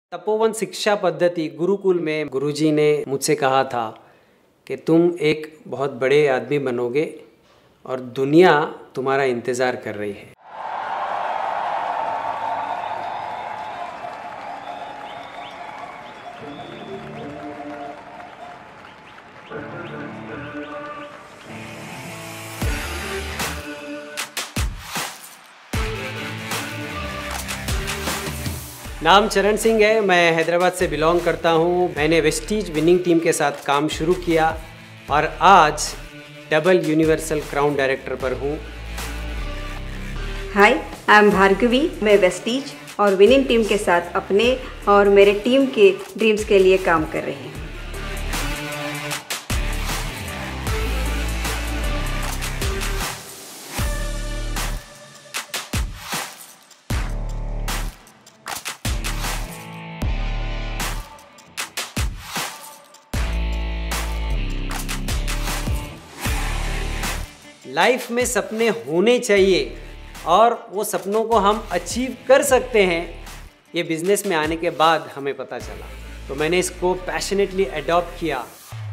तपोवन शिक्षा पद्धति गुरुकुल में गुरुजी ने मुझसे कहा था कि तुम एक बहुत बड़े आदमी बनोगे और दुनिया तुम्हारा इंतज़ार कर रही है। नाम चरण सिंह है, मैं हैदराबाद से बिलोंग करता हूँ। मैंने वेस्टीज विनिंग टीम के साथ काम शुरू किया और आज डबल यूनिवर्सल क्राउन डायरेक्टर पर हूँ। Hi, I am Bhargavi. मैं वेस्टीज और विनिंग टीम के साथ अपने और मेरे टीम के ड्रीम्स के लिए काम कर रही हूँ। लाइफ में सपने होने चाहिए और वो सपनों को हम अचीव कर सकते हैं, ये बिज़नेस में आने के बाद हमें पता चला। तो मैंने इसको पैशनेटली अडॉप्ट किया।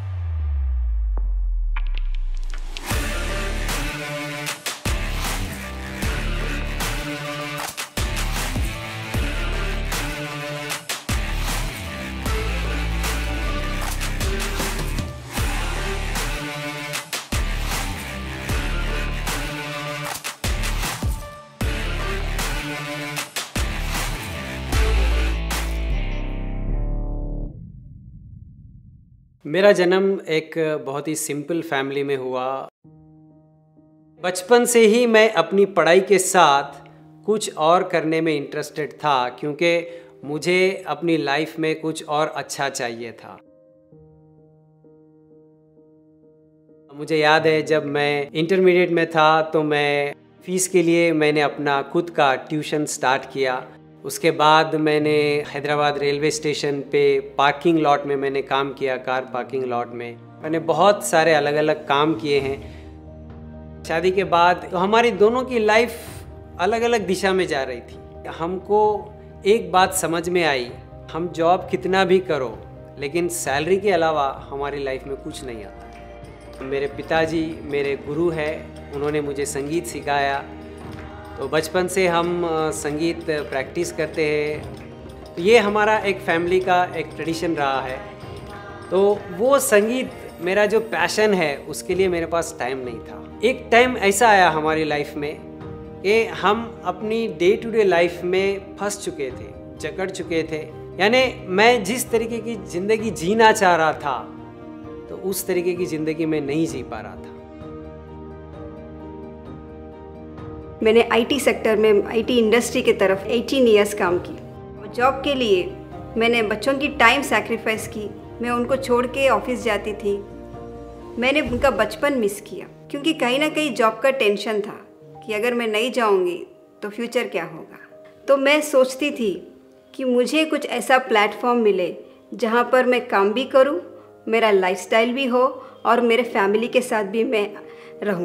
मेरा जन्म एक बहुत ही सिंपल फैमिली में हुआ। बचपन से ही मैं अपनी पढ़ाई के साथ कुछ और करने में इंटरेस्टेड था, क्योंकि मुझे अपनी लाइफ में कुछ और अच्छा चाहिए था। मुझे याद है जब मैं इंटरमीडिएट में था तो मैं फीस के लिए मैंने अपना खुद का ट्यूशन स्टार्ट किया। उसके बाद मैंने हैदराबाद रेलवे स्टेशन पे पार्किंग लॉट में मैंने काम किया, कार पार्किंग लॉट में। मैंने बहुत सारे अलग अलग काम किए हैं। शादी के बाद तो हमारी दोनों की लाइफ अलग अलग दिशा में जा रही थी। हमको एक बात समझ में आई, हम जॉब कितना भी करो लेकिन सैलरी के अलावा हमारी लाइफ में कुछ नहीं आता। मेरे पिताजी मेरे गुरु हैं, उन्होंने मुझे संगीत सिखाया। तो बचपन से हम संगीत प्रैक्टिस करते हैं। ये हमारा एक फैमिली का एक ट्रेडिशन रहा है। तो वो संगीत मेरा जो पैशन है उसके लिए मेरे पास टाइम नहीं था। एक टाइम ऐसा आया हमारी लाइफ में कि हम अपनी डे टू डे लाइफ में फंस चुके थे, जकड़ चुके थे। यानी मैं जिस तरीके की ज़िंदगी जीना चाह रहा था तो उस तरीके की ज़िंदगी में नहीं जी पा रहा था। मैंने आईटी सेक्टर में, आईटी इंडस्ट्री की तरफ 18 इयर्स काम की। जॉब के लिए मैंने बच्चों की टाइम सैक्रिफाइस की। मैं उनको छोड़ के ऑफिस जाती थी। मैंने उनका बचपन मिस किया, क्योंकि कहीं ना कहीं जॉब का टेंशन था कि अगर मैं नहीं जाऊंगी तो फ्यूचर क्या होगा। तो मैं सोचती थी कि मुझे कुछ ऐसा प्लेटफॉर्म मिले जहाँ पर मैं काम भी करूँ, मेरा लाइफस्टाइल भी हो और मेरे फैमिली के साथ भी मैं रहूँ।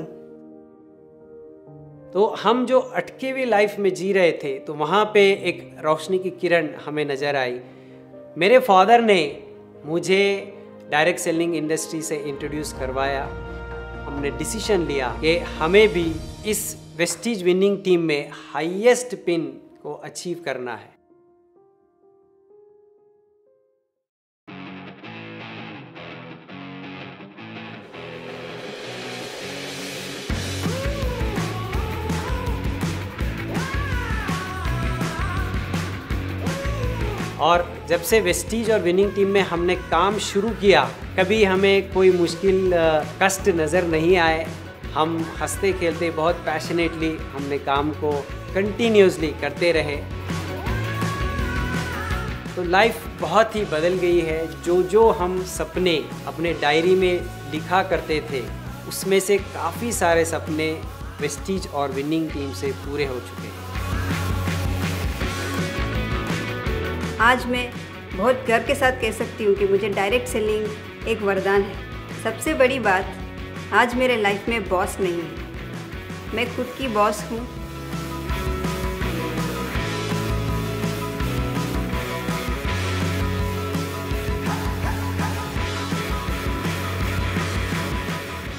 तो हम जो अटके हुए लाइफ में जी रहे थे तो वहाँ पे एक रोशनी की किरण हमें नज़र आई। मेरे फादर ने मुझे डायरेक्ट सेलिंग इंडस्ट्री से इंट्रोड्यूस करवाया। हमने डिसीजन लिया कि हमें भी इस वेस्टीज विनिंग टीम में हाईएस्ट पिन को अचीव करना है। और जब से वेस्टीज और विनिंग टीम में हमने काम शुरू किया, कभी हमें कोई मुश्किल कष्ट नज़र नहीं आए। हम हंसते खेलते बहुत पैशनेटली हमने काम को कंटिन्यूसली करते रहे। तो लाइफ बहुत ही बदल गई है। जो हम सपने अपने डायरी में लिखा करते थे उसमें से काफ़ी सारे सपने वेस्टीज और विनिंग टीम से पूरे हो चुके हैं। आज मैं बहुत गर्व के साथ कह सकती हूँ कि मुझे डायरेक्ट सेलिंग एक वरदान है। सबसे बड़ी बात, आज मेरे लाइफ में बॉस नहीं है, मैं खुद की बॉस हूँ।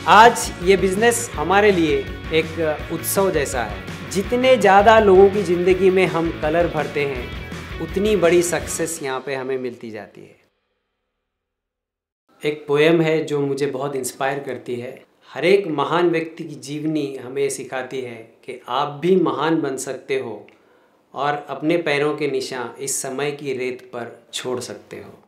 आज ये बिज़नेस हमारे लिए एक उत्सव जैसा है। जितने ज़्यादा लोगों की ज़िंदगी में हम कलर भरते हैं, उतनी बड़ी सक्सेस यहाँ पे हमें मिलती जाती है। एक पोएम है जो मुझे बहुत इंस्पायर करती है। हर एक महान व्यक्ति की जीवनी हमें सिखाती है कि आप भी महान बन सकते हो और अपने पैरों के निशान इस समय की रेत पर छोड़ सकते हो।